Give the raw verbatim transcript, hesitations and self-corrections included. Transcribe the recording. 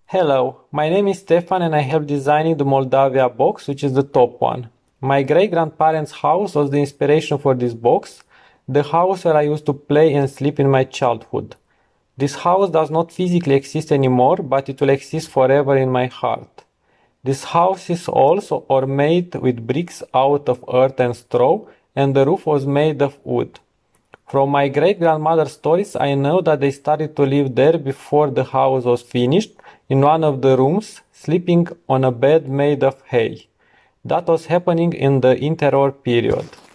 Hello, my name is Stefan and I helped designing the Moldavia box, which is the top one. My great-grandparents' house was the inspiration for this box, the house where I used to play and sleep in my childhood. This house does not physically exist anymore, but it will exist forever in my heart. This house is also or made with bricks out of earth and straw, and the roof was made of wood. From my great-grandmother's stories, I know that they started to live there before the house was finished, in one of the rooms, sleeping on a bed made of hay. That was happening in the interwar period.